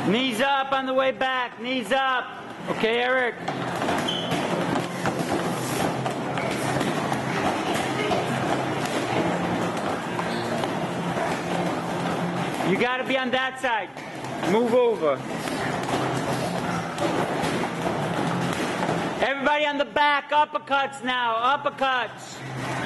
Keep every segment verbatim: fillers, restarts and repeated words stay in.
Knees up on the way back. Knees up. Okay, Eric. You got to be on that side. Move over. Everybody on the back. Uppercuts now. Uppercuts.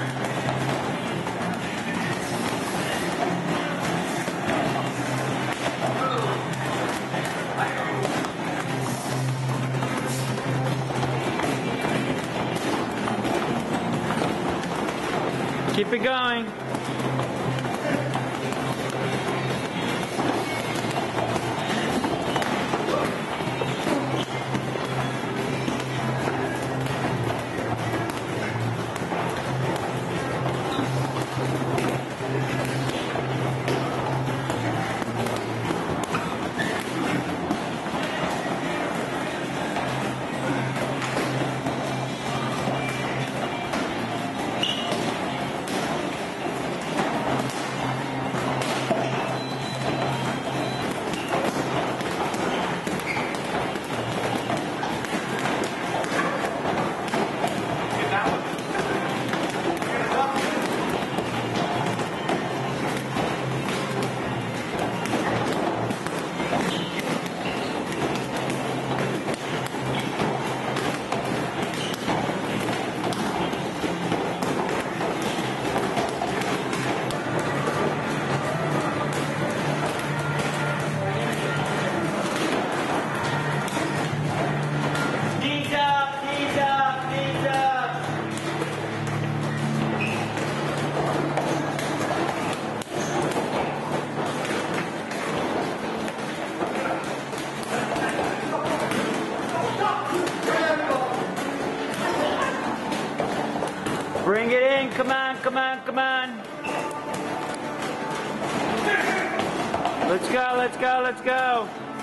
Keep it going. Bring it in, come on, come on, come on. Let's go, let's go, let's go.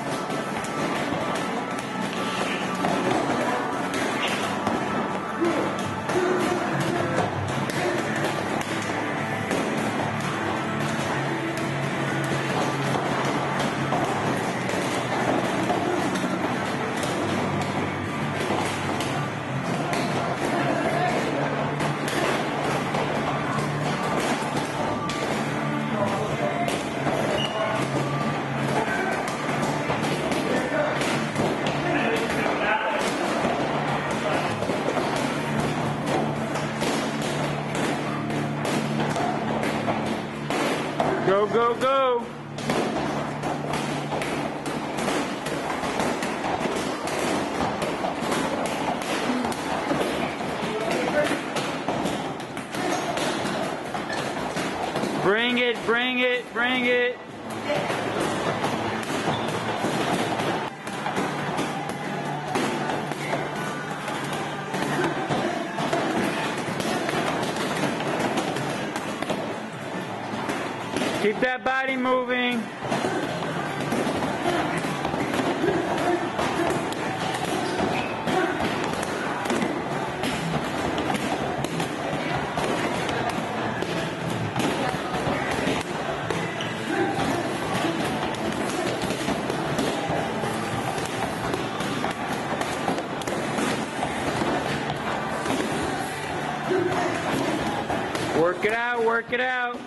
Go, go, go. Bring it, bring it, bring it. Keep that body moving. Work it out, work it out.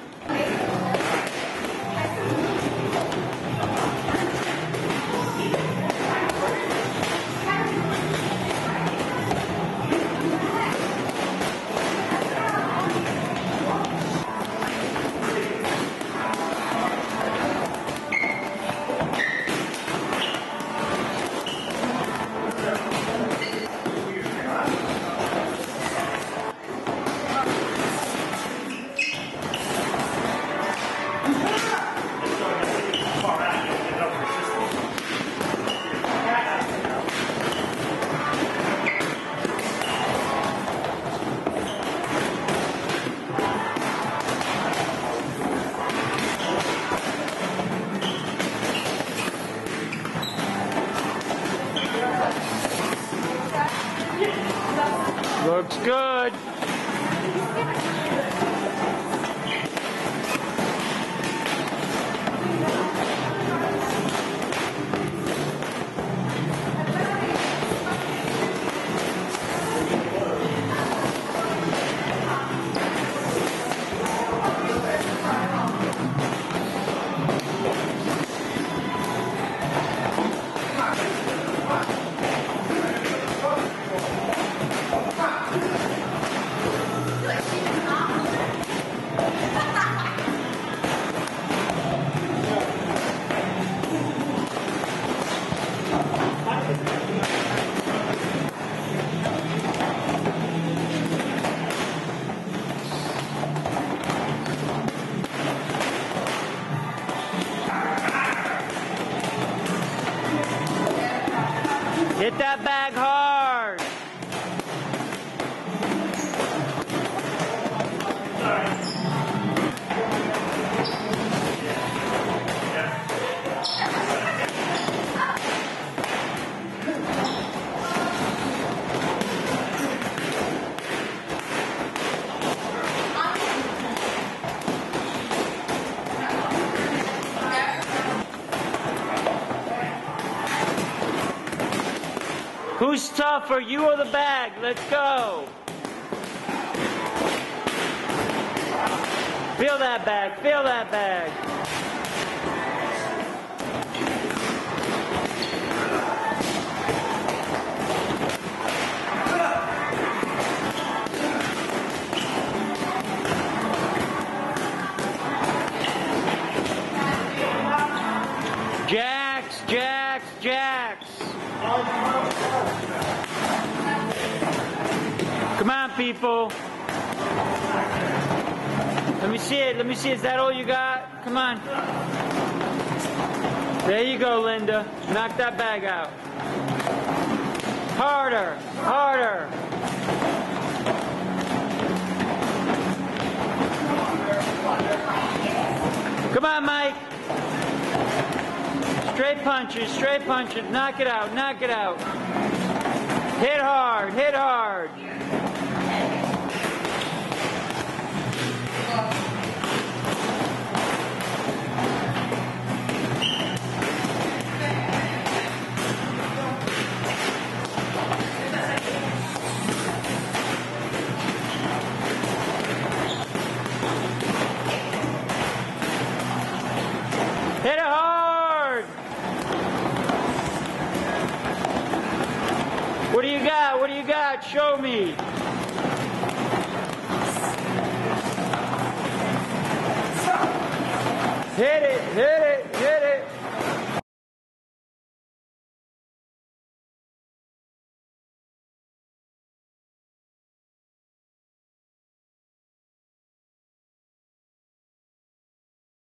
Looks good. Hit that bag hard. Who's tougher, you or the bag? Let's go. Feel that bag, feel that bag. Jacks, jacks, jacks. Come on, people. Let me see it. Let me see. Is that all you got? Come on. There you go, Linda. Knock that bag out. Harder. Harder. Come on, Mike. Straight punches. Straight punches. Knock it out. Knock it out. Hit hard. Hit hard. Hit it hard! What do you got? What do you got? Show me. Hit it, hit it, hit it.